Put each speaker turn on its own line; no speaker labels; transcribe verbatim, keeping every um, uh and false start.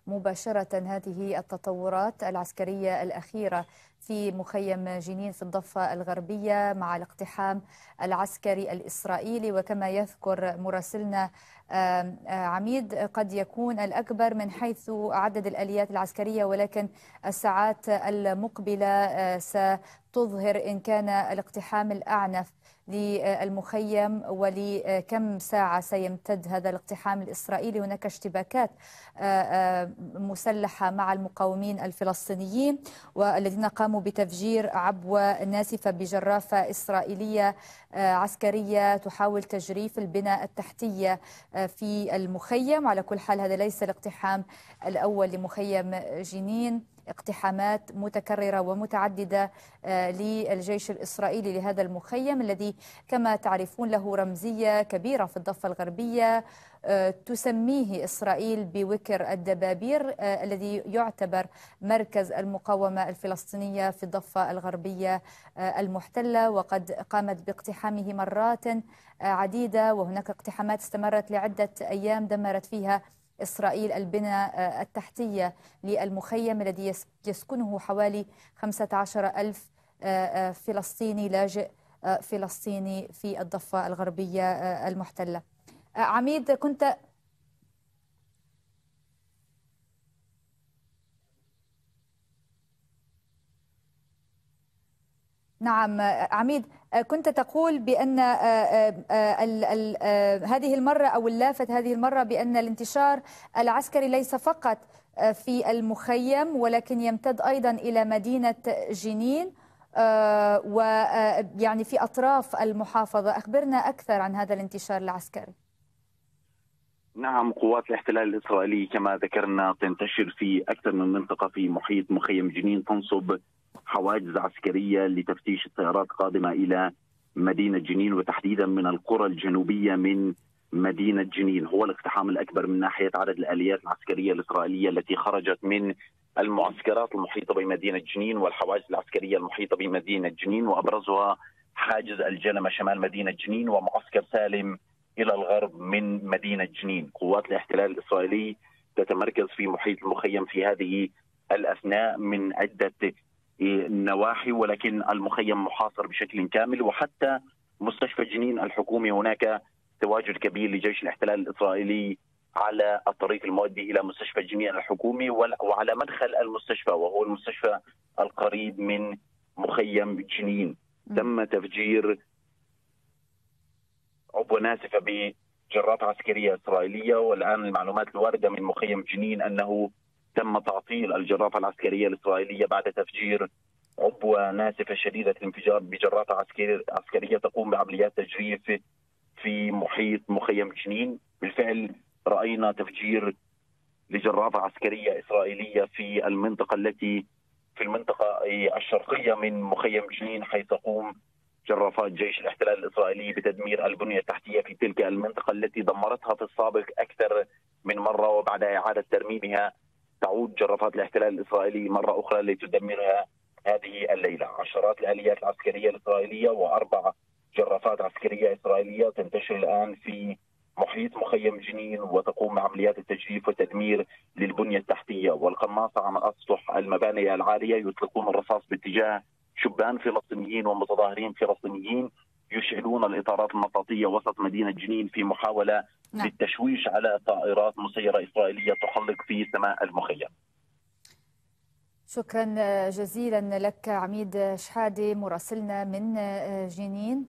مباشرة هذه التطورات العسكرية الأخيرة في مخيم جنين في الضفة الغربية مع الاقتحام العسكري الإسرائيلي، وكما يذكر مراسلنا عميد قد يكون الأكبر من حيث عدد الآليات العسكرية، ولكن الساعات المقبلة ستظهر إن كان الاقتحام الأعنف للمخيم ولكم ساعة سيمتد هذا الاقتحام الإسرائيلي. هناك اشتباكات مسلحة مع المقاومين الفلسطينيين والذين قاموا بتفجير عبوة ناسفة بجرافة إسرائيلية عسكرية تحاول تجريف البنى التحتية في المخيم. على كل حال هذا ليس الاقتحام الأول لمخيم جنين، اقتحامات متكررة ومتعددة للجيش الإسرائيلي لهذا المخيم الذي كما تعرفون له رمزية كبيرة في الضفة الغربية، تسميه إسرائيل بوكر الدبابير الذي يعتبر مركز المقاومة الفلسطينية في الضفة الغربية المحتلة، وقد قامت باقتحامه مرات عديدة، وهناك اقتحامات استمرت لعدة أيام دمرت فيها إسرائيل البنى التحتية للمخيم الذي يسكنه حوالي خمسة عشر ألف فلسطيني لاجئ فلسطيني في الضفة الغربية المحتلة. عميد كنت نعم عميد كنت تقول بأن ال ال هذه المرة أو اللافت هذه المرة بأن الانتشار العسكري ليس فقط في المخيم ولكن يمتد أيضا إلى مدينة جنين ويعني في أطراف المحافظة. أخبرنا أكثر عن هذا الانتشار العسكري.
نعم، قوات الاحتلال الإسرائيلي كما ذكرنا تنتشر في أكثر من منطقة في محيط مخيم جنين، تنصب حواجز عسكرية لتفتيش السيارات قادمة إلى مدينة جنين وتحديدا من القرى الجنوبية من مدينة جنين. هو الاقتحام الأكبر من ناحية عدد الآليات العسكرية الإسرائيلية التي خرجت من المعسكرات المحيطة بمدينة جنين والحواجز العسكرية المحيطة بمدينة جنين، وأبرزها حاجز الجلمة شمال مدينة جنين ومعسكر سالم إلى الغرب من مدينة جنين. قوات الاحتلال الإسرائيلي تتمركز في محيط المخيم في هذه الأثناء من عدة نواحي، ولكن المخيم محاصر بشكل كامل، وحتى مستشفى جنين الحكومي هناك تواجد كبير لجيش الاحتلال الإسرائيلي على الطريق المؤدي إلى مستشفى جنين الحكومي وعلى مدخل المستشفى وهو المستشفى القريب من مخيم جنين. تم تفجير عبوة ناسفة بجرات عسكرية إسرائيلية، والآن المعلومات الواردة من مخيم جنين أنه تم تعطيل الجرافة العسكرية الإسرائيلية بعد تفجير عبوة ناسفة شديدة الانفجار بجرافة عسكرية تقوم بعمليات تجريف في محيط مخيم جنين. بالفعل رأينا تفجير لجرافة عسكرية إسرائيلية في المنطقة التي في المنطقة الشرقية من مخيم جنين، حيث تقوم جرافات جيش الاحتلال الإسرائيلي بتدمير البنية التحتية في تلك المنطقة التي دمرتها في السابق أكثر من مرة، وبعد إعادة ترميمها تعود جرافات الاحتلال الإسرائيلي مرة أخرى لتدمرها هذه الليلة. عشرات الآليات العسكرية الإسرائيلية وأربع جرافات عسكرية إسرائيلية تنتشر الآن في محيط مخيم جنين وتقوم بعمليات التجريف والتدمير للبنية التحتية، والقناصة على أسطح المباني العالية يطلقون الرصاص باتجاه شبان فلسطينيين ومتظاهرين فلسطينيين يشعلون الإطارات المطاطية وسط مدينة جنين في محاولة نعم. للتشويش على طائرات مسيرة إسرائيلية تحلق في سماء المخيم.
شكرا جزيلا لك عميد شحادة مراسلنا من جنين.